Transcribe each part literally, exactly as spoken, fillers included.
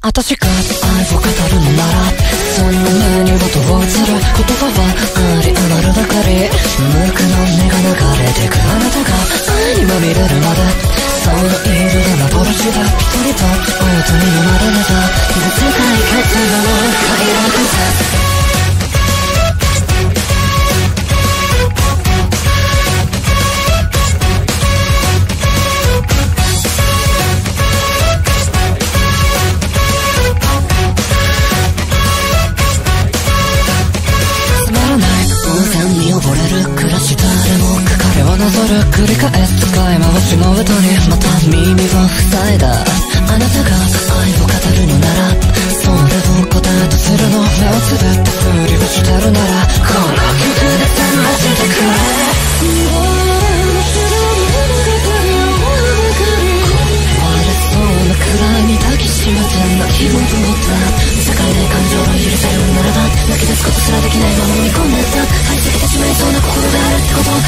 私が愛を語るのならそんな目に音を映る言葉はあり余るばかり無垢の目が流れてくあなたが愛にまみれるまでその色が幻だ一人と音に飲まれれば世界決断の快楽さ繰り返す使い回しの歌にまた耳を塞いだあなたが愛を語るのならそれを答えとするの目をつぶってふりをしてるならこの曲で覚ましてくれくらいに抱きしめて泣きを止めた世界で感情を許せるならば泣き出すことすらできないまま飲み込んでた愛せてしまいそうな心があるってこと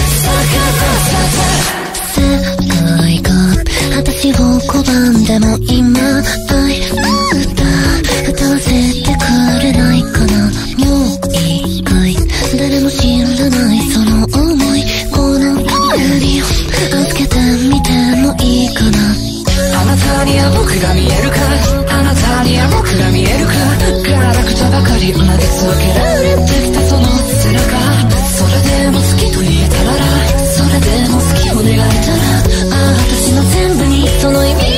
世界が私を拒んでも今愛歌歌わせてくれないかな妙意外誰も知らないその想いこの指を預けてみてもいいかなあなたには僕が見えるかあなたには僕が見えるかガラクタばかり投げ続けられてきたその背中それでも好きと言えたならそれでも好きを願えたらああ私の全部にその意味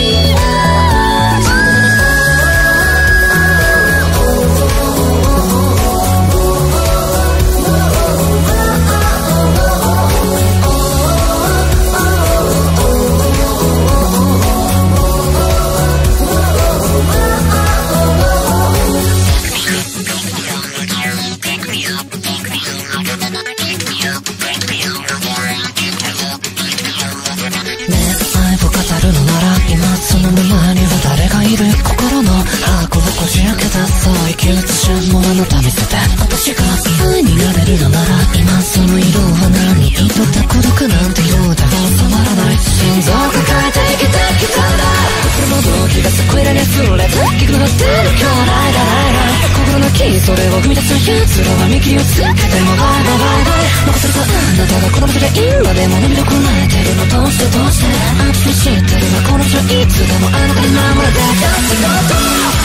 その目の前には誰がいる心の箱をこじ開けたそう生き写しもあなた見せて私が愛になれるのなら今その色は何一度で孤独なんてようでは収まらない心臓を抱えて生きてきたんだ心の動機がそこいらに溢れて聞くのってる今日ないだないない心のキーそれを踏み出す奴らは幹をつけてもバイバイバイバイ残されたあなたがこの場所で今でも涙こらえてるのどうしてどうして私に知ってるわこの人いつでもあなたに守られて立つこと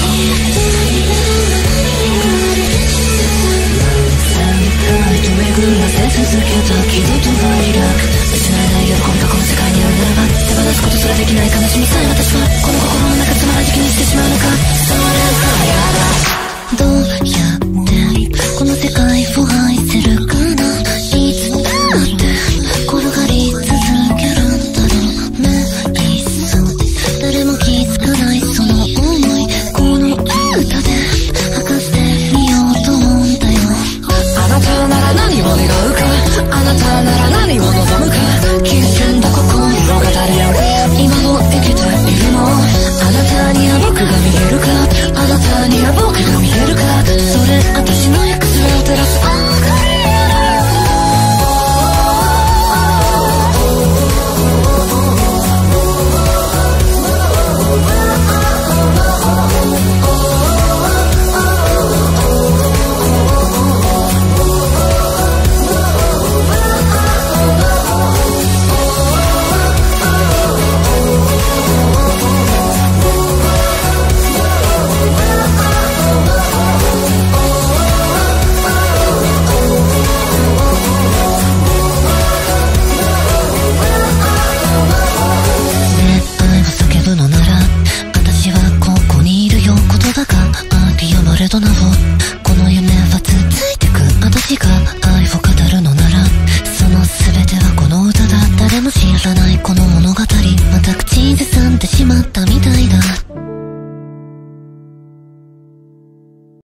と巡らせ続けた気分とがリラックス失えない喜びがこの世界にあるならば手放すことすらできない悲しみさえ私はこの心の中つまらじきにしてしまうのかそれがやだどうやってこの世界を愛せるかないつだって転がり続けるんだろうねいっそ誰も気づかないその想いこの歌で吐かせてみようと思うんだよあなたなら何を願うかあなたなら何を望むか危険だ心が誰より今も生きているのあなたには僕が見えるかあなたには僕が見えるかそれ私の行く末を照らすどな